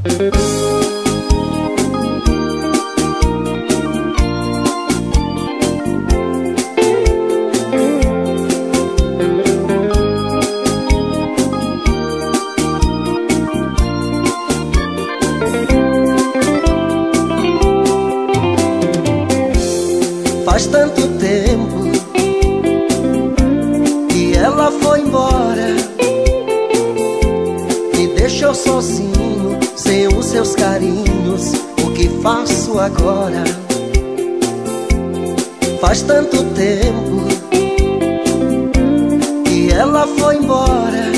Faz tanto tempo que ela foi embora, me deixou sozinho, sem os seus carinhos. O que faço agora? Faz tanto tempo que ela foi embora,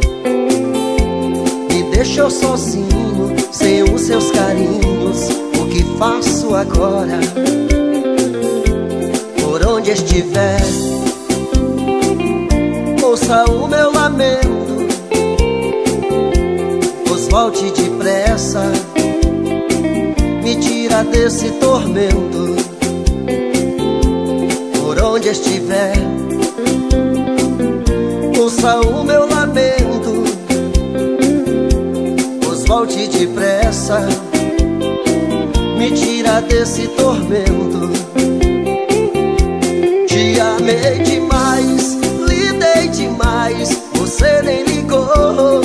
me deixou sozinho, sem os seus carinhos. O que faço agora? Por onde estiver, ouça o meu lamento, pois volte depressa, me tira desse tormento. Por onde estiver, ouça o meu lamento, pois volte depressa, me tira desse tormento. Te amei demais, lhe dei demais, você nem ligou.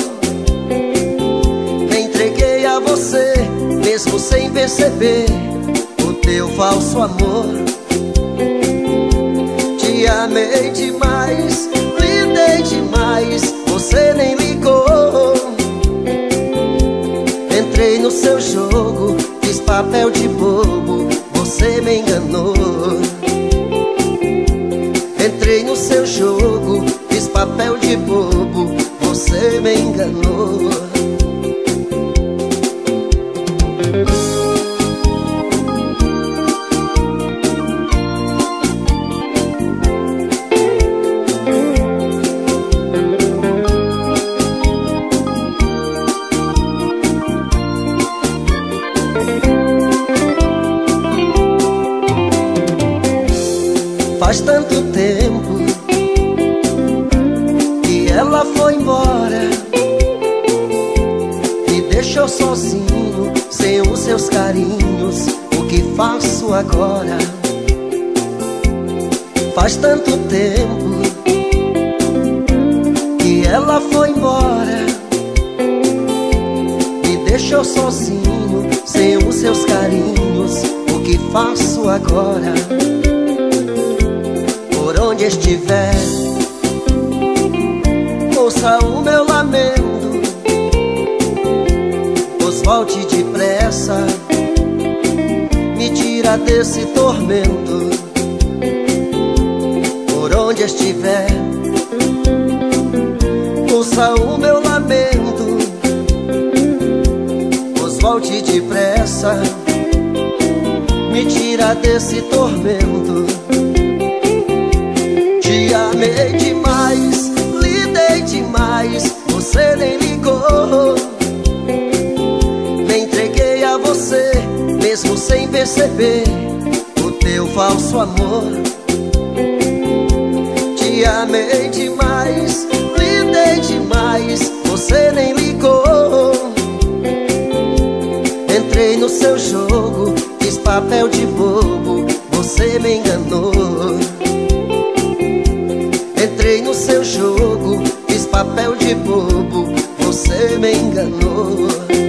Me entreguei a você, mesmo sem perceber o teu falso amor. Te amei demais, lhe dei demais, você nem ligou. Entrei no seu jogo, fiz papel de bobo, você me enganou. Entrei no seu jogo, fiz papel de bobo, você me enganou. Faz tanto tempo que ela foi embora, me deixou sozinho, sem os seus carinhos. O que faço agora? Faz tanto tempo que ela foi embora, me deixou sozinho, sem os seus carinhos. O que faço agora? Por onde estiver, ouça o meu lamento, pois volte depressa, me tira desse tormento. Por onde estiver, ouça o meu lamento, pois volte depressa, me tira desse tormento. Te amei demais, lhe dei demais, você nem ligou. Me entreguei a você, mesmo sem perceber o teu falso amor. Te amei demais, lhe dei demais, você nem ligou. Entrei no seu jogo, fiz papel de bobo, você me enganou. Entrei no seu jogo, fiz papel de bobo, você me enganou.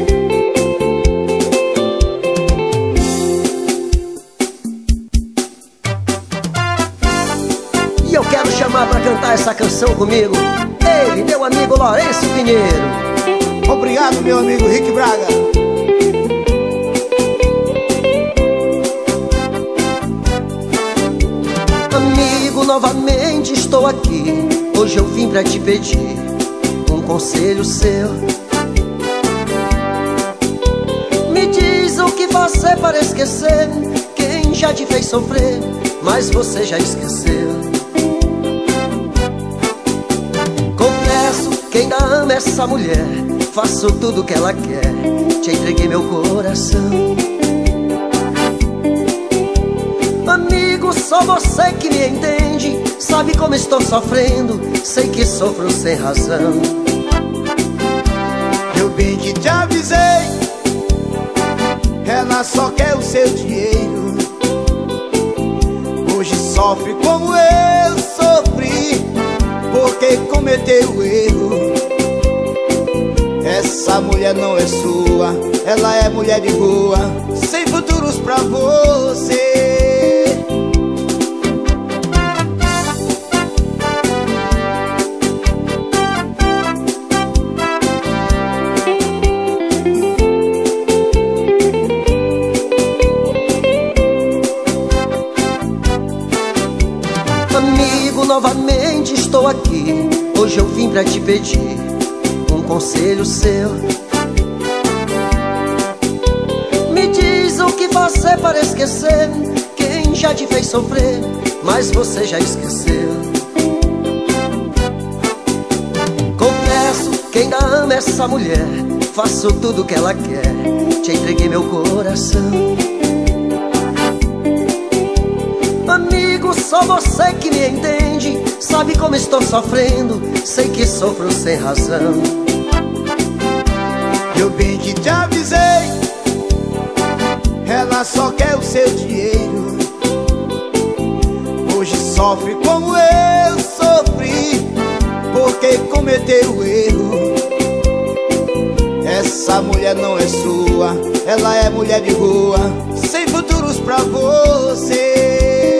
E eu quero chamar pra cantar essa canção comigo ele, meu amigo Lourenço Pinheiro. Obrigado, meu amigo Rick Braga. Amigo, novamente estou aqui. Hoje eu vim pra te pedir um conselho seu. Me diz o que fazer para esquecer quem já te fez sofrer, mas você já esqueceu. Confesso que ainda amo essa mulher, faço tudo o que ela quer, te entreguei meu coração. Amigo, só você que me entende, sabe como estou sofrendo, sei que sofro sem razão. Eu bem que te avisei Ela só quer o seu dinheiro. Hoje sofre como eu sofri, porque cometeu erro. Essa mulher não é sua, ela é mulher de rua, sem futuros pra você. Amigo, novamente estou aqui. Hoje eu vim pra te pedir um conselho seu. Me diz o que fazer para esquecer quem já te fez sofrer, mas você já esqueceu. Confesso que ainda amo essa mulher, faço tudo o que ela quer, te entreguei meu coração. Amigo, só você que me entende, sabe como estou sofrendo, sei que sofro sem razão. Eu bem que te avisei, ela só quer o seu dinheiro. Hoje sofre como eu sofri, porque cometeu erro. Essa mulher não é sua, ela é mulher de rua, sem futuros pra você.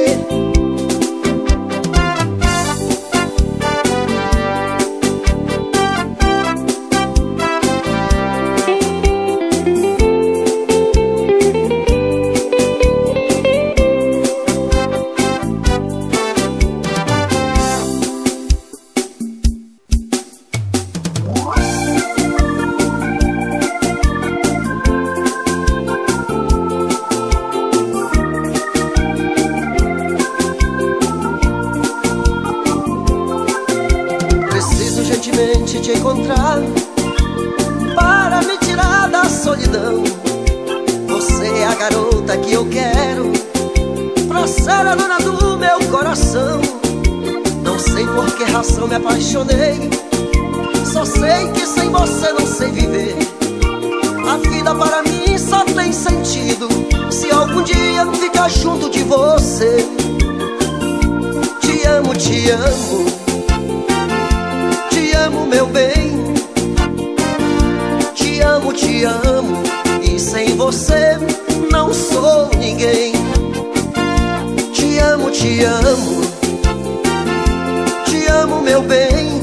Te encontrar para me tirar da solidão. Você é a garota que eu quero pra ser a dona do meu coração. Não sei por que razão me apaixonei, só sei que sem você não sei viver. A vida para mim só tem sentido se algum dia ficar junto de você. Te amo, te amo, te amo, meu bem. Te amo, e sem você não sou ninguém. Te amo, te amo, te amo, meu bem.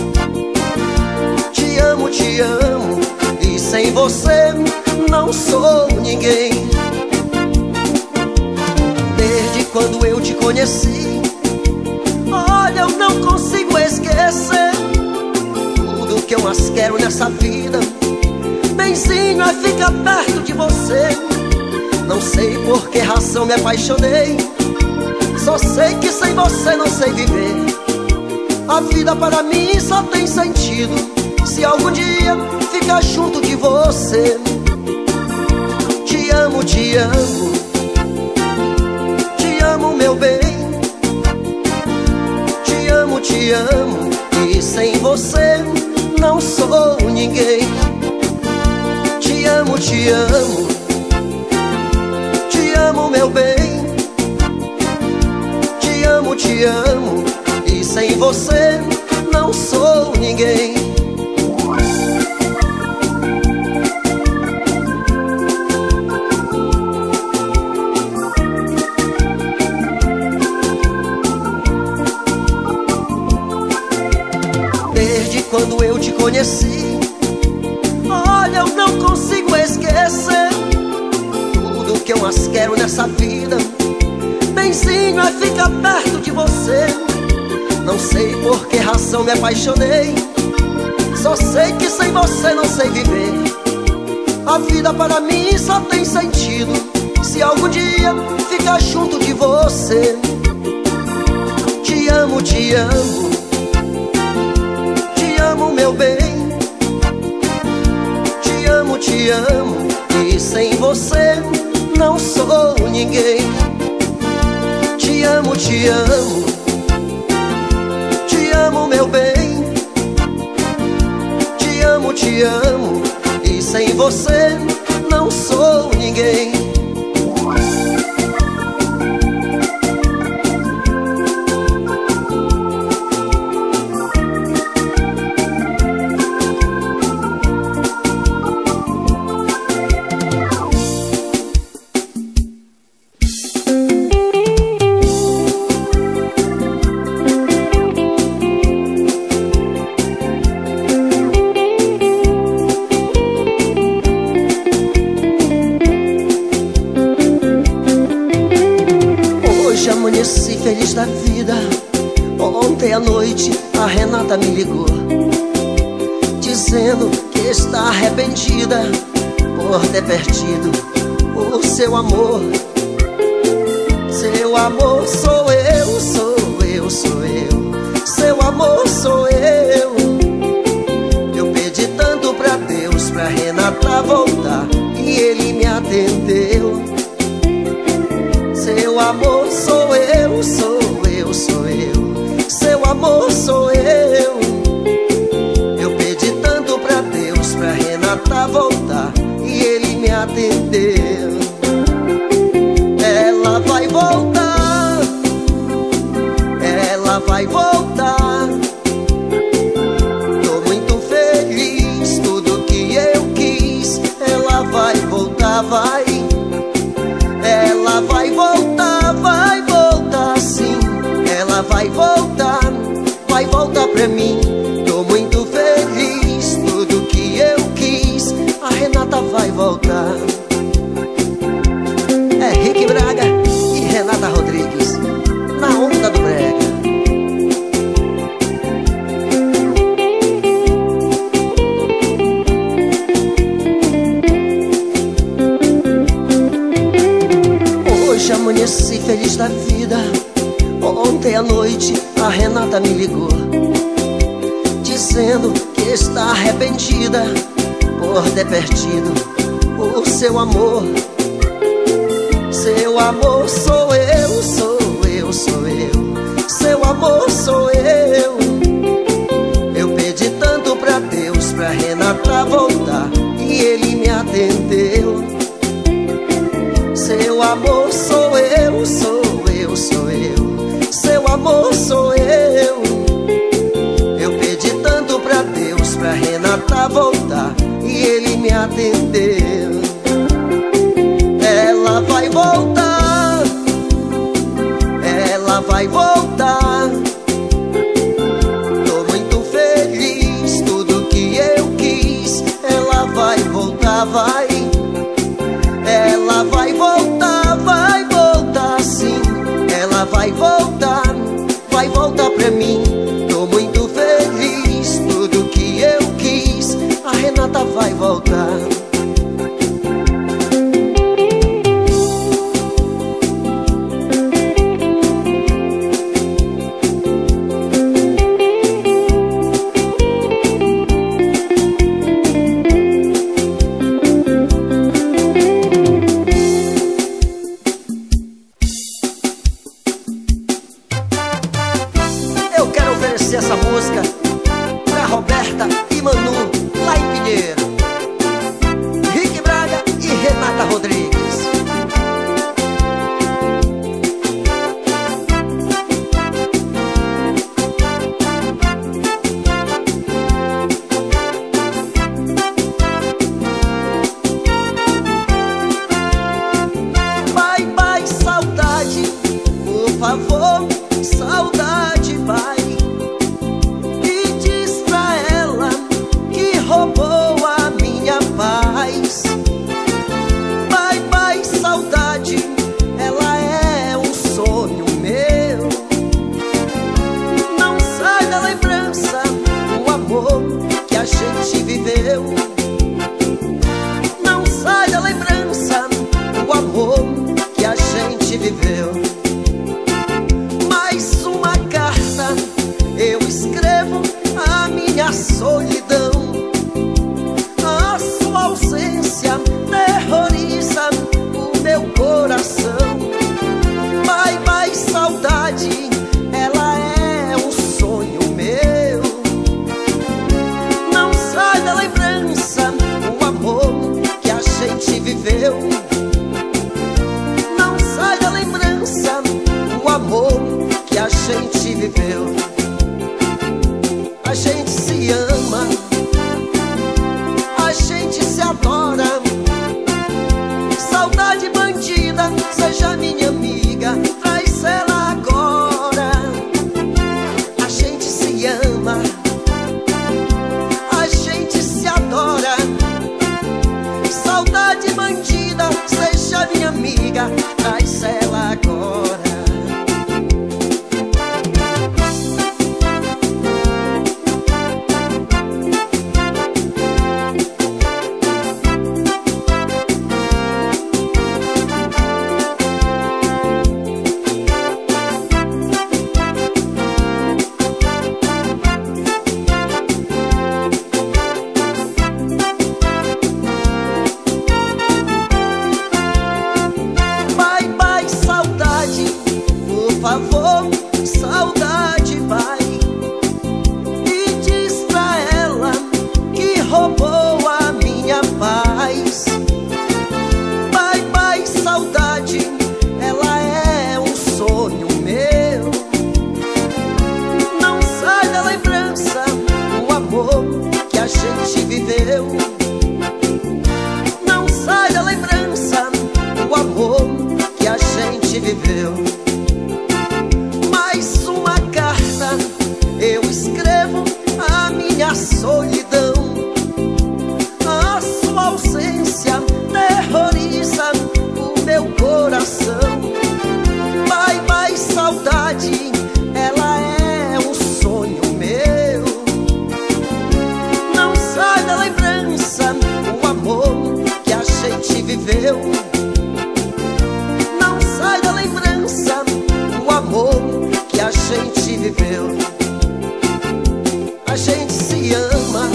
Te amo, e sem você não sou ninguém. Desde quando eu te conheci, olha, eu não consigo esquecer. Tudo que eu mais quero nessa vida, benzinho, é ficar perto de você. Não sei por que razão me apaixonei, só sei que sem você não sei viver. A vida para mim só tem sentido se algum dia ficar junto de você. Te amo, te amo, te amo, meu bem. Te amo, e sem você não sou ninguém. Te amo, te amo, te amo, meu bem. Te amo, e sem você não sou ninguém. Desde quando eu te conheci, olha, eu não consigo esquecer. Tudo que eu mais quero nessa vida, benzinho, é ficar perto de você. Não sei por que razão me apaixonei, só sei que sem você não sei viver. A vida para mim só tem sentido se algum dia ficar junto de você. Te amo, te amo, te amo, meu bem. Te amo, e sem você não sou ninguém. Te amo, te amo, te amo, meu bem. Te amo, e sem você não sou ninguém. à noite a Renata me ligou, dizendo que está arrependida por ter perdido o seu amor. Seu amor sou eu, sou eu, sou eu. Seu amor sou eu. Eu pedi tanto pra Deus pra Renata voltar e Ele me atendeu. Seu amor sou eu, sou eu, sou eu. Seu amor sou eu. Eu pedi tanto pra Deus pra Renata voltar e Ele me atendeu. Ela vai voltar, ela vai voltar. Tô muito feliz, tudo que eu quis. Ela vai voltar, vai. Ela vai voltar sim. Ela vai voltar pra mim. Tô muito feliz, tudo que eu quis. A Renata vai voltar. É Rick Braga e Renata Rodrigues, na onda do brega. Hoje amanheci feliz da vida. Ontem à noite a Renata me ligou, dizendo que está arrependida por ter perdido o seu amor. Seu amor sou eu, sou eu, sou eu. Seu amor sou eu. Eu pedi tanto pra Deus pra Renata voltar e Ele me atendeu. Seu amor sou eu, sou eu, sou eu. Seu amor sou eu. Eu pedi tanto pra Deus pra Renata voltar e Ele me atendeu. Ela vai voltar, ela vai voltar. Tô muito feliz, tudo que eu quis. Ela vai voltar, vai. Ela vai voltar sim. Ela vai voltar pra mim. Tô muito feliz, tudo que eu quis. A Renata vai voltar. Essa música pra Roberta e Manu, lá em Pinheiro. Rick Braga e Renata Rodrigues. Bye, bye, saudade, por favor, saudade, vai. Roubou a minha paz. Bye, bye, saudade. Ela é um sonho meu. Não sai da lembrança o amor que a gente viveu. Não sai da lembrança o amor que a gente viveu. Mais uma carta eu escrevo a minha solidão. A sua ausência terroriza o meu coração. Bye, bye, saudade. Ela é um sonho meu. Não sai da lembrança o amor que a gente viveu. Não sai da lembrança o amor que a gente viveu. A gente se ama, a gente se adora. Saudade bandida, seja minha amiga, traz ela agora. A gente se ama, a gente se adora. Saudade bandida, seja minha amiga, traz ela agora. viveu. Mais uma carta eu escrevo a minha solidão. A sua ausência terroriza o meu coração. Bye, bye, saudade, ela é um sonho meu. Não sai da lembrança o amor que a gente viveu. Não sai da lembrança o amor que a gente viveu. A gente se ama,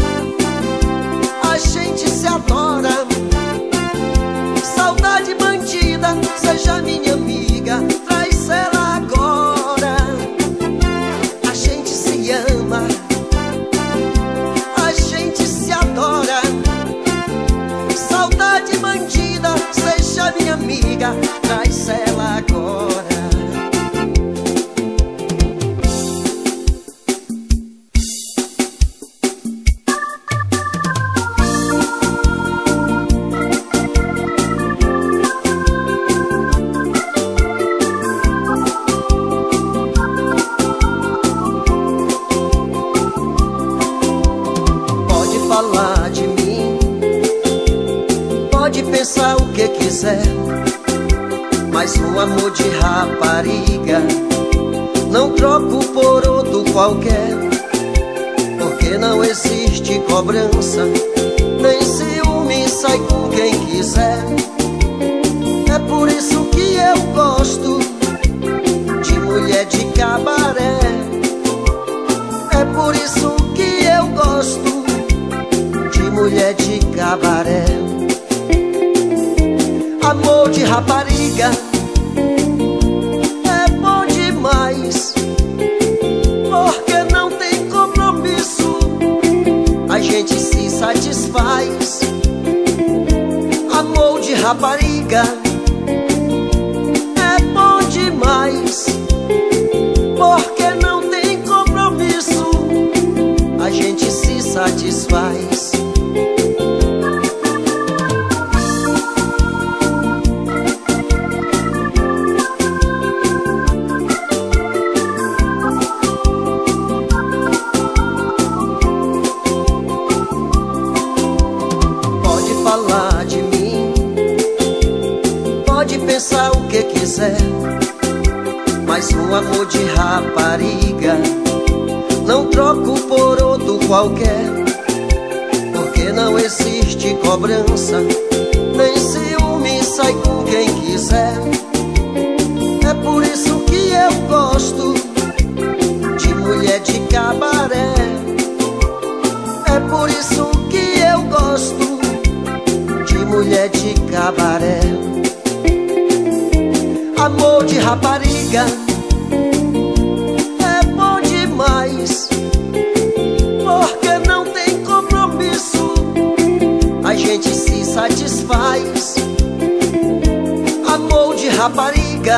a gente se adora. Saudade bandida, seja minha amiga, traz ela agora. A gente se ama, a gente se adora. Saudade bandida, seja minha amiga, traz ela agora. Falar de mim, pode pensar o que quiser, mas um amor de rapariga não troco por outro qualquer. Porque não existe cobrança, nem ciúme, sai com quem quiser. É por isso que eu gosto de mulher de cabaré. É por isso que eu gosto mulher de cabaré. Amor de rapariga é bom demais, porque não tem compromisso, a gente se satisfaz. Amor de rapariga é bom demais, porque não tem compromisso, a gente se satisfaz. Falar de mim, pode pensar o que quiser, mas um amor de rapariga não troco por outro qualquer. Porque não existe cobrança, nem ciúme, sai com quem quiser. É por isso que eu gosto de mulher de cabaré. É por isso que eu gosto mulher de cabaré. Amor de rapariga é bom demais, porque não tem compromisso, a gente se satisfaz. Amor de rapariga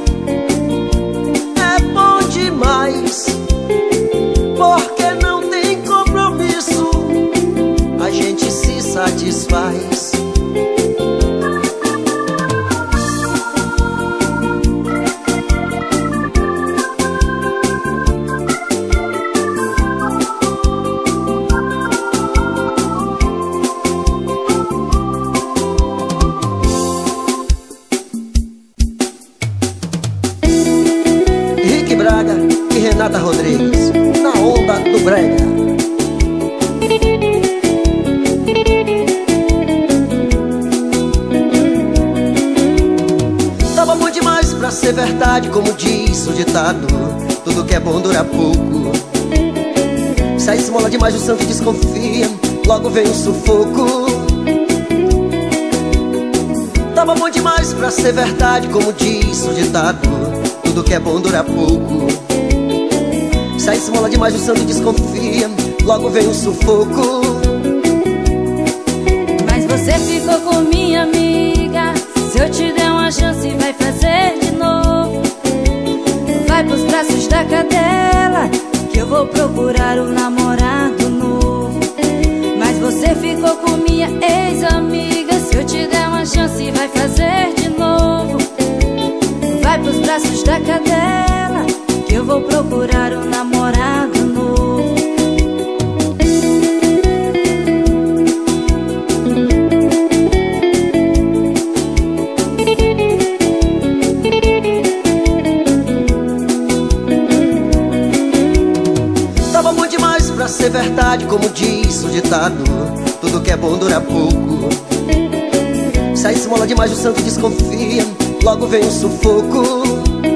é bom demais, porque não tem compromisso, a gente se satisfaz. E Renata Rodrigues, na onda do brega. Tava bom demais pra ser verdade, como diz o ditado, tudo que é bom dura pouco. Se a esmola demais o santo desconfia, logo vem o sufoco. Tava bom demais pra ser verdade, como diz o ditado, tudo que é bom dura pouco. Se a esmola demais o santo desconfia, logo vem o sufoco. Mas você ficou com minha amiga, se eu te der uma chance vai fazer de novo. Vai pros braços da cadela, que eu vou procurar um namorado novo. Mas você ficou com minha ex-amiga, se eu te der uma chance vai fazer de novo. braços da cadela, que eu vou procurar um namorado novo. Tava bom demais pra ser verdade, como diz o ditado, tudo que é bom dura pouco. Se a esmola demais o santo desconfia, logo vem um sufoco.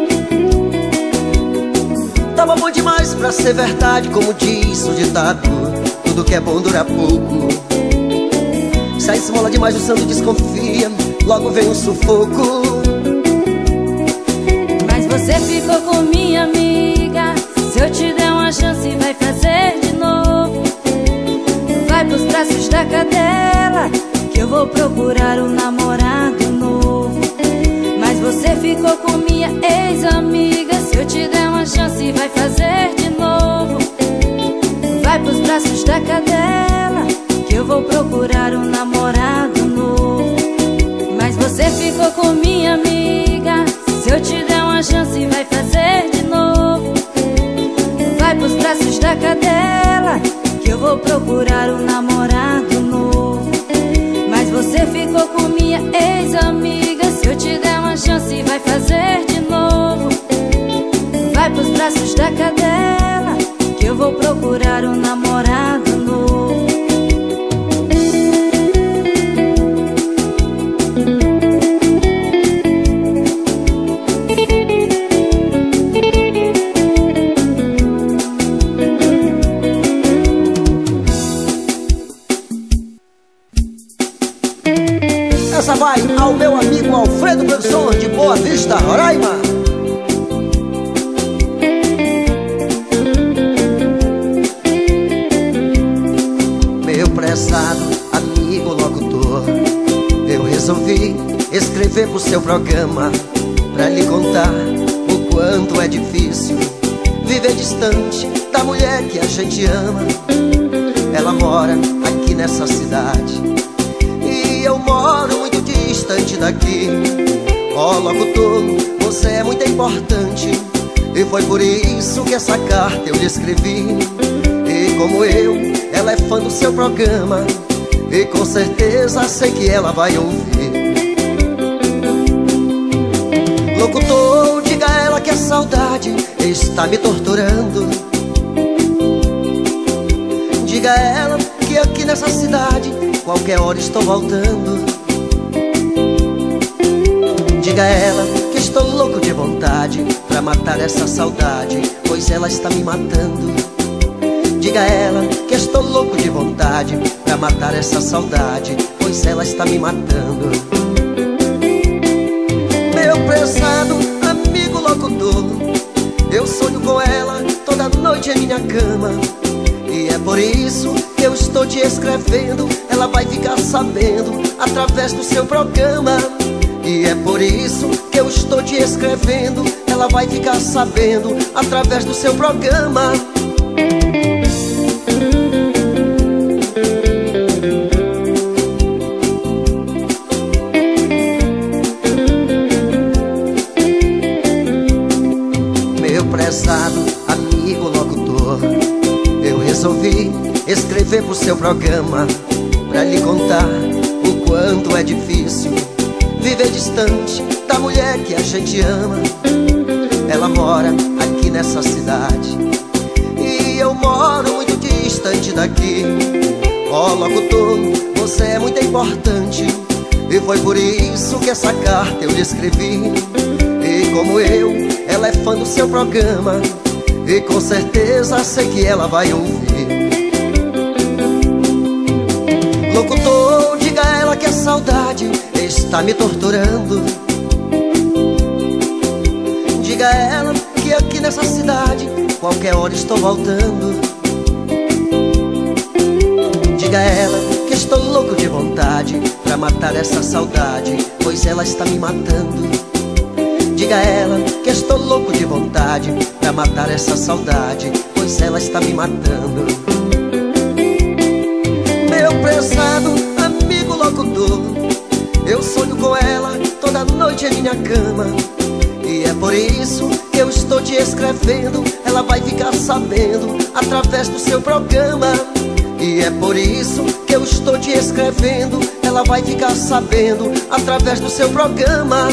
Tava bom demais pra ser verdade, como diz o ditado, tudo que é bom dura pouco. Se a esmola demais o santo desconfia, logo vem um sufoco. Mas você ficou com minha amiga, se eu te der uma chance vai fazer de novo. Vai pros braços da cadela, que eu vou procurar um namorado novo. Mas você ficou com minha ex-amiga, se eu te der uma chance vai fazer de novo. Vai pros braços da cadela, que eu vou procurar um namorado novo. Mas você ficou com minha amiga, se eu te der uma chance vai fazer de novo. Vai pros braços da cadela, que eu vou procurar um namorado novo. Mas você ficou com minha ex-amiga, se eu te der uma chance vai fazer de novo. Vai pros braços da cadela, que eu vou procurar um namorado novo. Essa vai ao meu amigo Alfredo Produção de Boa Vista, Roraima. Meu prezado amigo locutor, eu resolvi escrever pro seu programa pra lhe contar o quanto é difícil viver distante da mulher que a gente ama. Ela mora aqui nessa cidade e eu moro muito distante daqui. Ó locutor, você é muito importante, e foi por isso que essa carta eu lhe escrevi. E como eu, ela é fã do seu programa, e com certeza sei que ela vai ouvir. Locutor, diga a ela que a saudade está me torturando. Diga a ela que aqui nessa cidade qualquer hora estou voltando. Diga a ela que estou louco de vontade pra matar essa saudade, pois ela está me matando. Diga a ela que estou louco de vontade pra matar essa saudade, pois ela está me matando. Meu prezado amigo locutor, eu sonho com ela toda noite em minha cama. E é por isso que eu estou te escrevendo, ela vai ficar sabendo através do seu programa. E é por isso que eu estou te escrevendo, ela vai ficar sabendo através do seu programa. Meu prezado amigo locutor, eu resolvi escrever pro seu programa pra lhe contar o quanto é difícil viver distante da mulher que a gente ama. Ela mora aqui nessa cidade e eu moro muito distante daqui. Ó locutor, você é muito importante, e foi por isso que essa carta eu lhe escrevi. E como eu, ela é fã do seu programa, e com certeza sei que ela vai ouvir. Locutor, diga a ela que a saudade está me torturando. Diga a ela que aqui nessa cidade qualquer hora estou voltando. Diga a ela que estou louco de vontade pra matar essa saudade, pois ela está me matando. Diga a ela que estou louco de vontade pra matar essa saudade, pois ela está me matando. Meu prezado amigo locutor, eu sonho com ela toda noite em minha cama. E é por isso que eu estou te escrevendo. Ela vai ficar sabendo através do seu programa. E é por isso que eu estou te escrevendo. Ela vai ficar sabendo através do seu programa.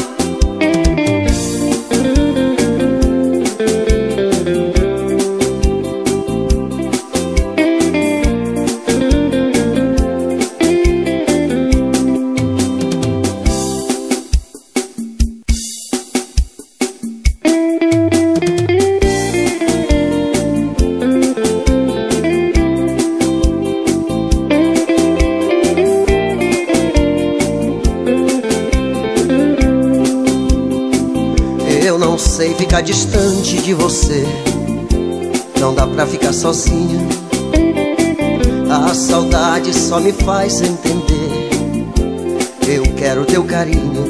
Sei ficar distante de você, não dá pra ficar sozinha. A saudade só me faz entender. Eu quero teu carinho.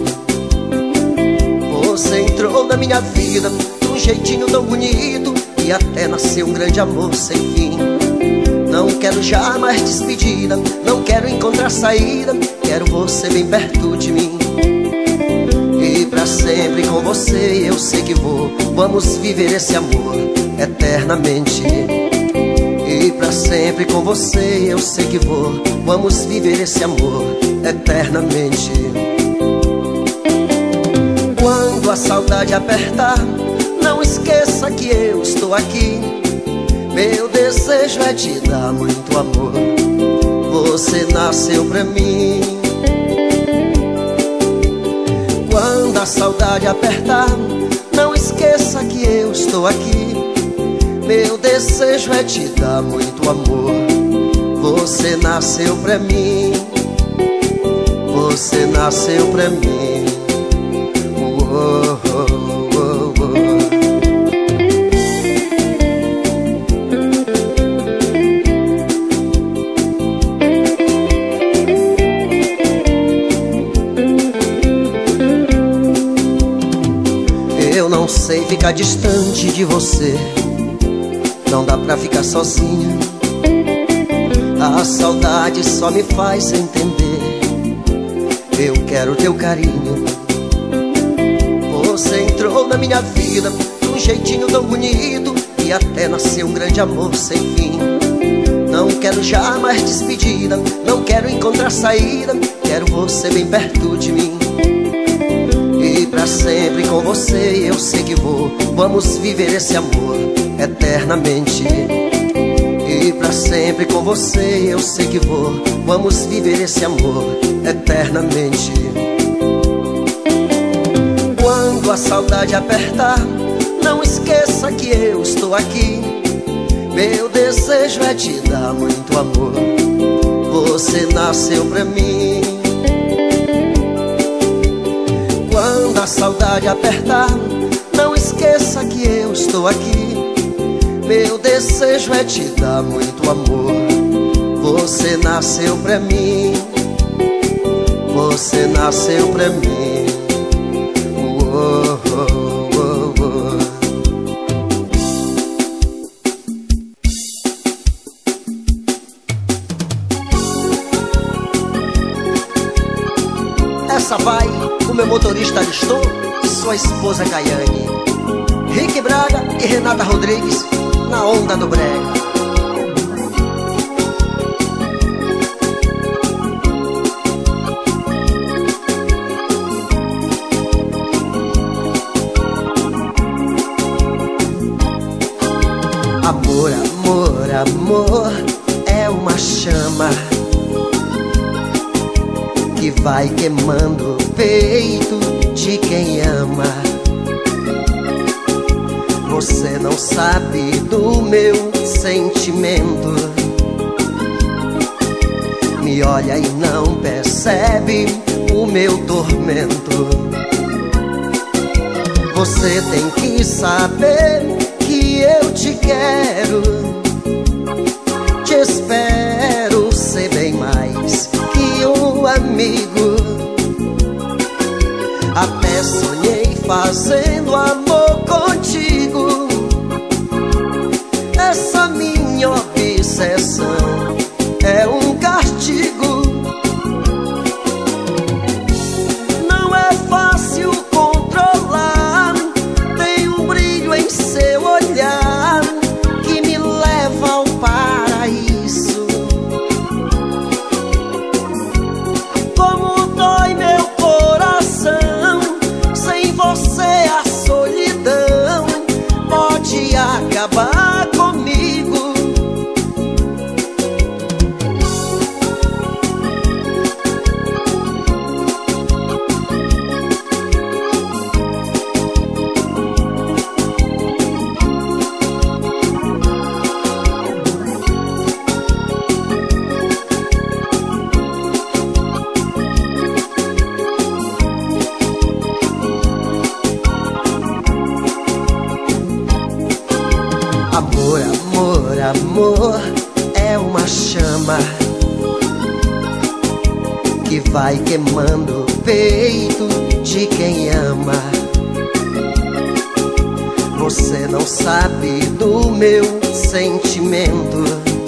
Você entrou na minha vida de um jeitinho tão bonito, e até nasceu um grande amor sem fim. Não quero jamais despedida, não quero encontrar saída. Quero você bem perto de mim. E pra sempre com você eu sei que vou. Vamos viver esse amor eternamente. E pra sempre com você eu sei que vou. Vamos viver esse amor eternamente. Quando a saudade apertar, não esqueça que eu estou aqui. Meu desejo é te dar muito amor. Você nasceu pra mim. Quando a saudade apertar, não esqueça que eu estou aqui. Meu desejo é te dar muito amor. Você nasceu pra mim. Você nasceu pra mim. Oh, oh, oh, oh. Eu não sei ficar distante de você, não dá pra ficar sozinha. A saudade só me faz entender. Eu quero teu carinho. Você entrou na minha vida de um jeitinho tão bonito, e até nasceu um grande amor sem fim. Não quero jamais despedida, não quero encontrar saída. Quero você bem perto de mim. E pra sempre com você eu sei que vou. Vamos viver esse amor eternamente. E pra sempre com você eu sei que vou. Vamos viver esse amor eternamente. Quando a saudade apertar, não esqueça que eu estou aqui. Meu desejo é te dar muito amor. Você nasceu pra mim. Quando a saudade apertar, não esqueça que eu estou aqui. Meu desejo é te dar muito amor. Você nasceu pra mim. Você nasceu pra mim. Oh, oh, oh, oh. Essa vai o meu motorista Ariston e sua esposa Caiane, Rick Braga e Renata Rodrigues, na onda do brega. Amor, amor, amor é uma chama que vai queimando o peito de quem ama. Você não sabe do meu sentimento. Me olha e não percebe o meu tormento. Você tem que saber que eu te quero. Te espero ser bem mais que um amigo. Até sonhei fazendo amor contigo. Essa minha obsessão é um castigo. Não é fácil controlar que vai queimando o peito de quem ama. Você não sabe do meu sentimento,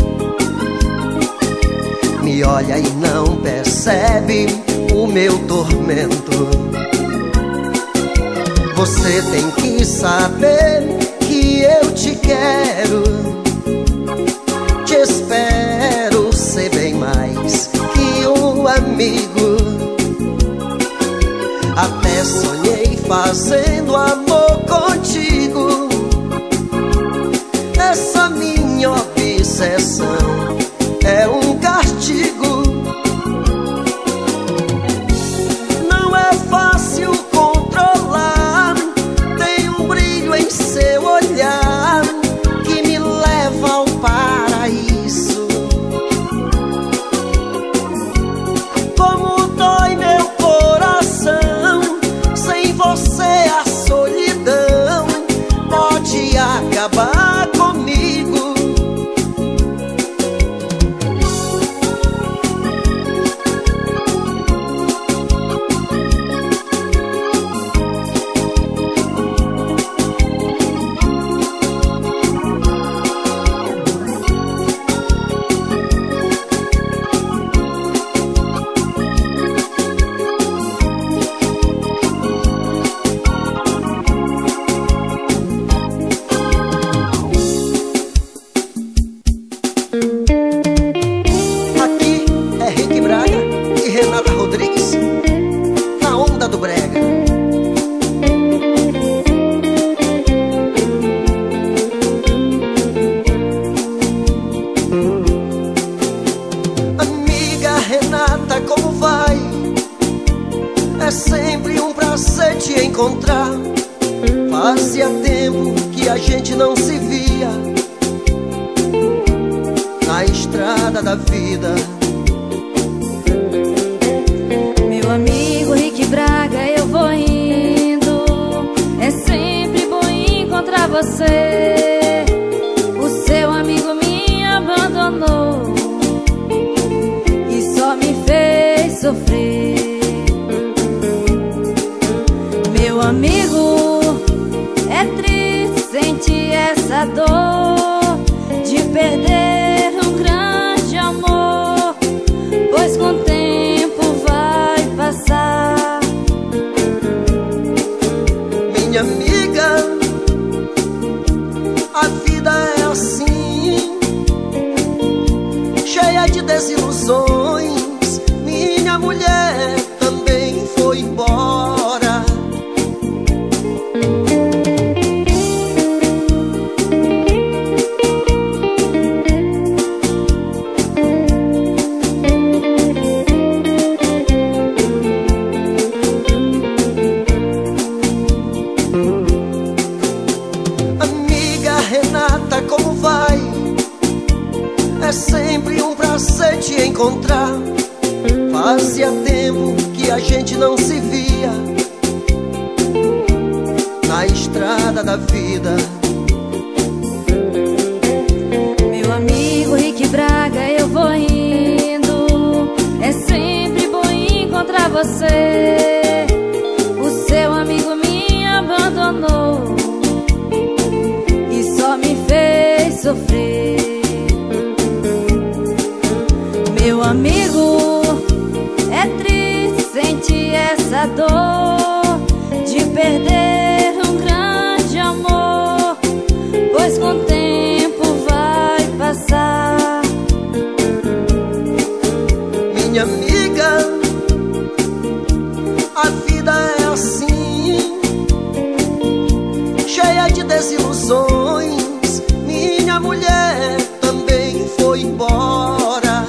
me olha e não percebe o meu tormento. Você tem que saber que eu te quero, te espero ser bem mais que um amigo. Até sonhei fazendo amor contigo. Essa minha obsessão é um castigo. Não é fácil controlar, tem um brilho em seu olhar que me leva ao paraíso. Como dói meu coração, sem você a solidão pode acabar comigo. É sempre um prazer te encontrar. Fazia tempo que a gente não se via na estrada da vida. Meu amigo Rick Braga, eu vou indo. É sempre bom encontrar você. O seu amigo me abandonou e só me fez sofrer. Meu amigo, é triste sentir essa dor de perder um grande amor, pois com o tempo vai passar. Minha amiga, a vida é assim, cheia de desilusões. Minha mulher também foi embora. Como vai? É sempre um prazer te encontrar. Fazia tempo que a gente não se via na estrada da vida. Meu amigo Rick Braga, eu vou indo. É sempre bom encontrar você. O seu amigo me abandonou e só me fez sofrer. Meu amigo, é triste sentir essa dor de perder um grande amor, pois com o tempo vai passar. Minha amiga, a vida é assim, cheia de desilusões. Minha mulher também foi embora.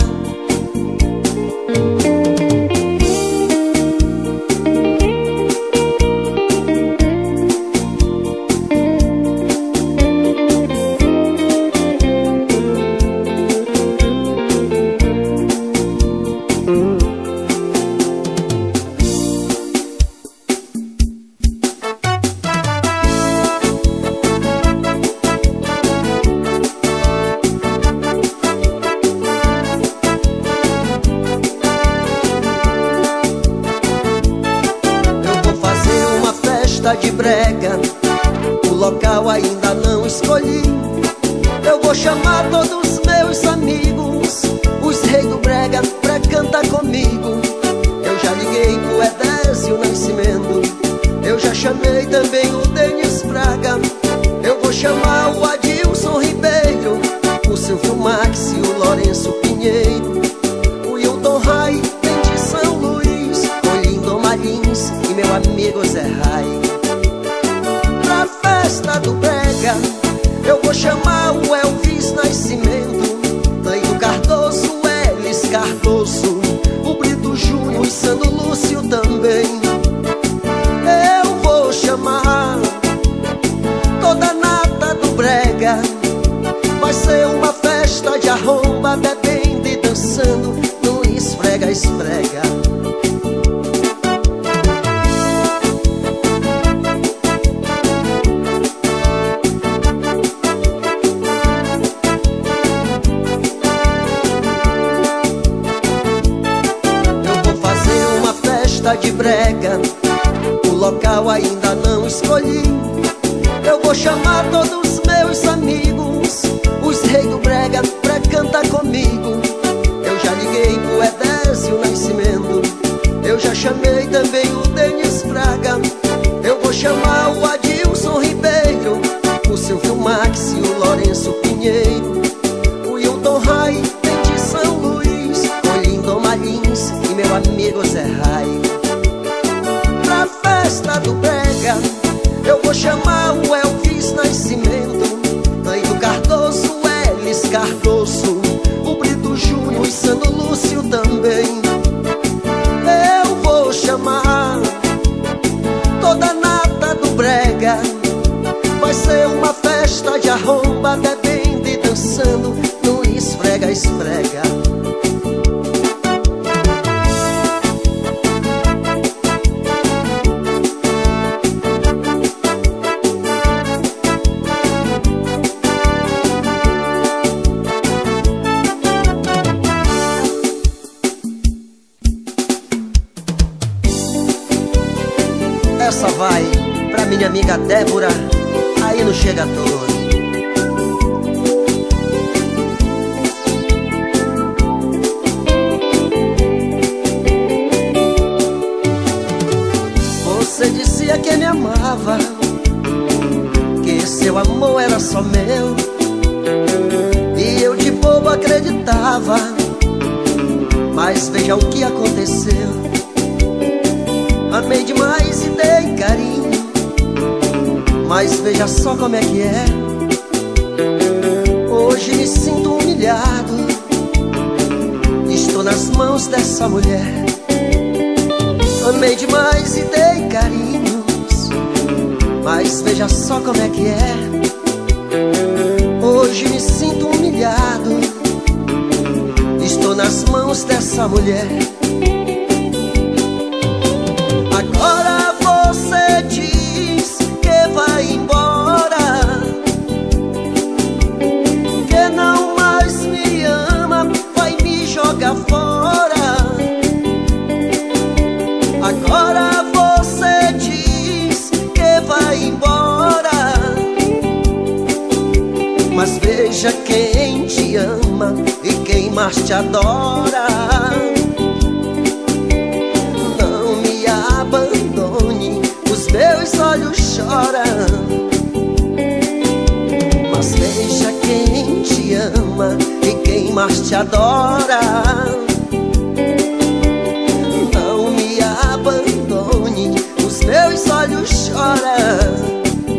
festa de brega, o local ainda não escolhi. Eu vou chamar todos os meus amigos, os reis do brega, pra cantar comigo. Eu já liguei pro Edésio Nascimento, eu já chamei também o Denis Braga. Eu vou chamar o Adilson Ribeiro, o Silvio Max e o Lourenço Pinheiro, o Hilton Rai, vem de São Luís, o Lindo Marins e meu amigo Zé Rai. Pra festa do brega, eu vou chamar o Elvis Nascimento, Taíno Cardoso, Elis Cardoso, o Brito Júnior e Sandro Lúcio também. Eu vou chamar toda a nata do brega. Vai ser uma festa de arromba, bebendo e dançando no esfrega-esfrega. Eu vou fazer uma festa de brega, o local ainda não escolhi. Eu vou chamar todos os meus amigos, os reis do brega, pra cantar comigo. Eu já liguei pro Edésio Nascimento, eu já chamei também o Denis Braga. Eu vou chamar o Adilson Ribeiro, o Silvio Max e o Lourenço Pinheiro, o Hilton Rai, vem de São Luís, o Lindo Marins e meu amigo Zé Rai. Pra festa do brega, eu vou chamar o Elvis Nascimento, Taíno Cardoso, Elis Cardoso, o Brito Júnior e Sandro Lúcio também. Eu vou chamar toda a nata do brega. Vai ser uma festa de arromba, bebendo e dançando no esfrega-esfrega. Essa vai pra minha amiga Débora, aí não chega todo. Você dizia que me amava, que seu amor era só meu, e eu de bobo acreditava. Mas veja o que aconteceu. Amei demais e dei carinho, mas veja só como é que é. Hoje me sinto humilhado, estou nas mãos dessa mulher. Amei demais e dei carinhos, mas veja só como é que é. Hoje me sinto humilhado, estou nas mãos dessa mulher. Agora você diz que vai embora, que não mais me ama, vai me jogar fora. Agora você diz que vai embora, mas veja quem te ama e quem mais te adora. Abandone, os meus olhos choram, mas veja quem te ama e quem mais te adora. Não me abandone, os meus olhos choram.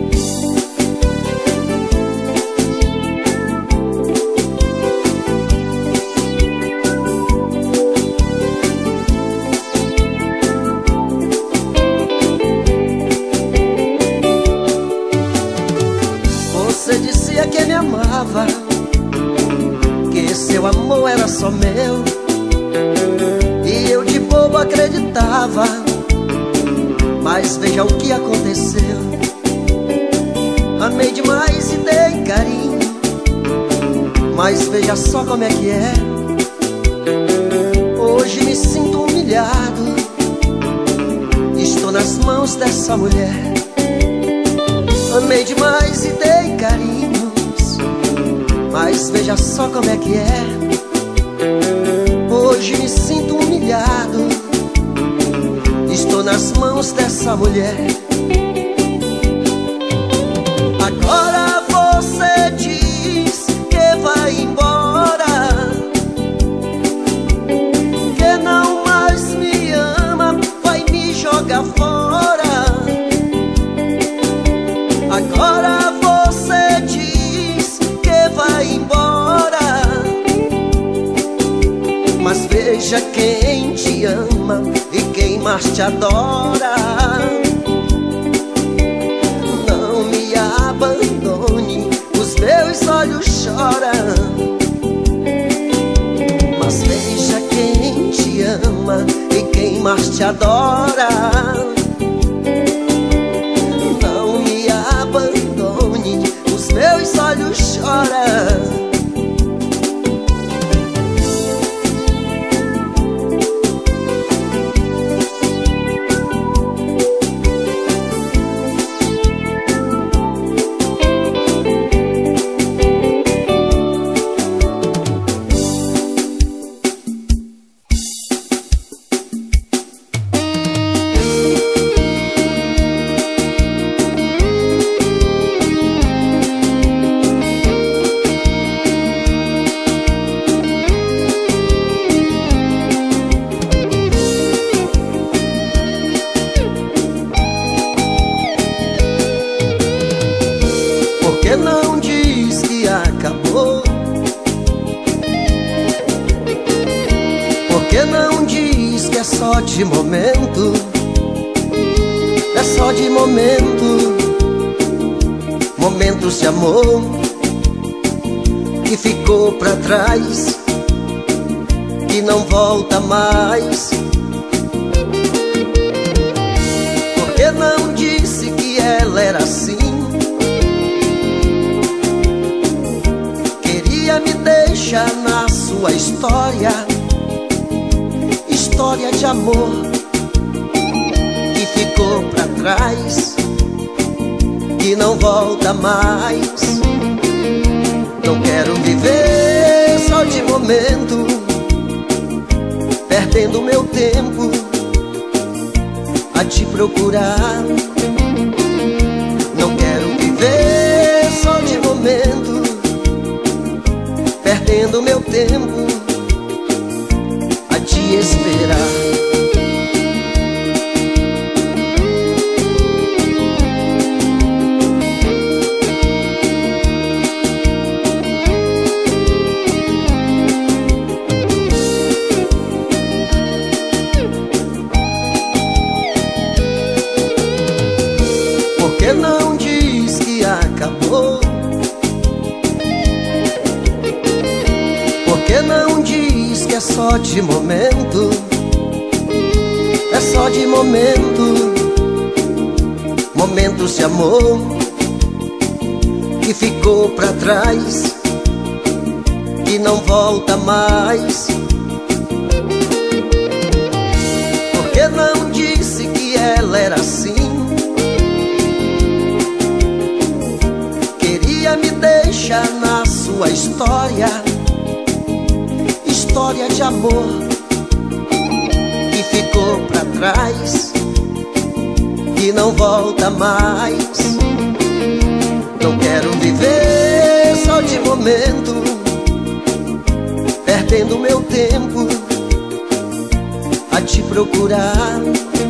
Você dizia que me amava, que seu amor era só meu, e eu de bobo acreditava. Mas veja o que aconteceu. Amei demais e dei carinho, mas veja só como é que é. Hoje me sinto humilhado, estou nas mãos dessa mulher. Amei demais e dei carinhos, mas veja só como é que é. Hoje me sinto humilhado, estou nas mãos dessa mulher. Agora você diz que vai embora, que não mais me ama, vai me jogar fora. Agora você diz que vai embora, mas veja quem te ama e quem mais te adora. Não me abandone, os meus olhos choram, mas veja quem te ama e quem mais te adora. Não me abandone, os meus olhos choram. Por que não diz que acabou? Por que não diz que é só de momento? É só de momento. Momentos de amor que ficou pra trás, que não volta mais. Por que não disse que ela era assim? Me deixa na sua história, história de amor que ficou pra trás, que não volta mais. Não quero viver só de momento, perdendo meu tempo a te procurar. Não quero viver só de momento, perdendo meu tempo a te esperar. Por que não diz que acabou? Por que não diz que é só de momento? É só de momento. Momentos de amor que ficou pra trás, que não volta mais. Por que não disse que ela era assim? Queria me deixar na sua história, história de amor que ficou pra trás, que não volta mais. Não quero viver só de momento, perdendo meu tempo a te procurar.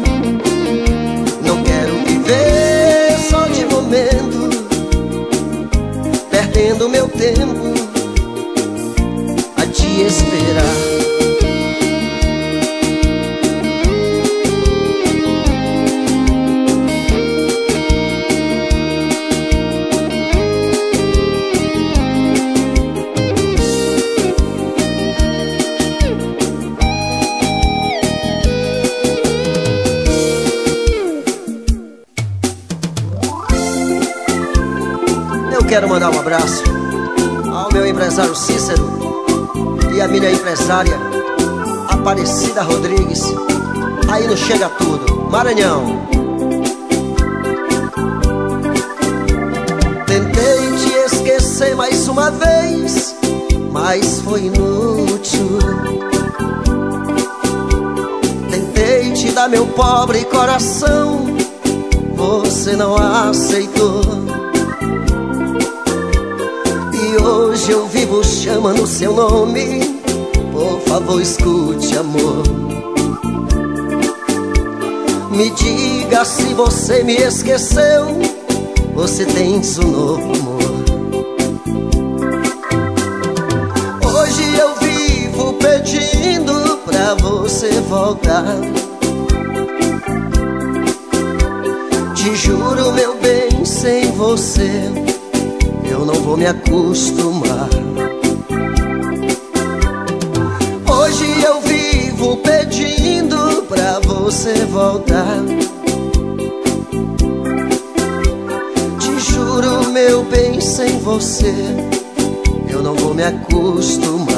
Não quero viver só de momento, perdendo meu tempo a te esperar. Eu quero mandar um abraço ao meu empresário Cícero e a minha empresária Aparecida Rodrigues, aí no Chega Tudo, Maranhão. esquecer mais uma vez, mas foi inútil. Tentei te dar meu pobre coração, você não aceitou. E hoje eu vivo chamando seu nome, por favor escute, amor. Me diga se você me esqueceu, você tens um novo amor. Hoje eu vivo pedindo pra você voltar. Te juro, meu bem, sem você eu não vou me acostumar. Hoje eu vivo pedindo pra você voltar. Te juro, meu bem, sem você eu não vou me acostumar.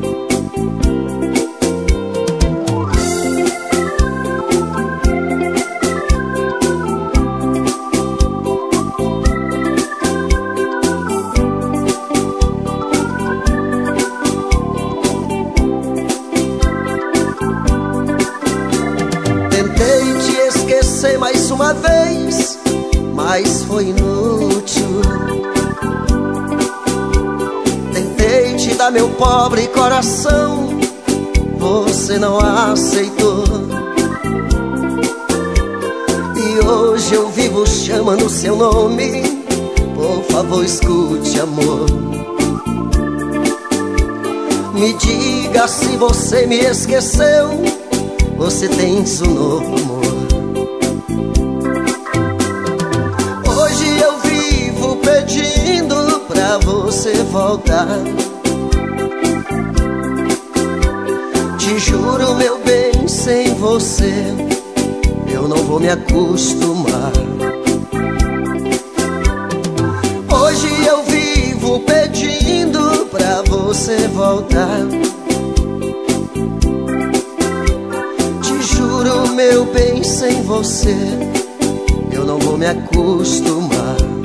Tentei te esquecer mais uma vez, mas foi inútil. Tentei te dar meu pobre coração, você não aceitou. E hoje eu vivo chamando seu nome, por favor escute, amor. Me diga se você me esqueceu, você tens um novo amor. Hoje eu vivo pedindo pra você voltar. Te juro, meu bem, sem você eu não vou me acostumar. Hoje eu vivo pedindo pra você voltar. Juro, meu bem, sem você eu não vou me acostumar.